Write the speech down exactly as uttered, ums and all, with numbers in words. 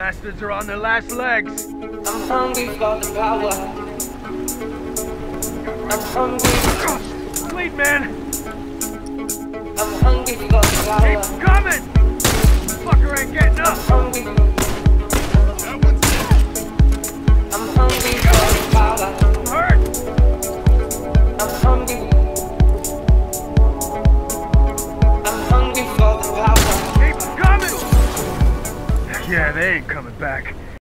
Bastards are on their last legs. I'm hungry for the power. I'm hungry. Bleed, man. I'm hungry for the power. Keep coming. Fucker ain't getting up. I'm hungry. I'm hungry for the power. I'm hurt. I'm hungry. I'm hungry for the power. Keep coming. Yeah, they ain't coming back.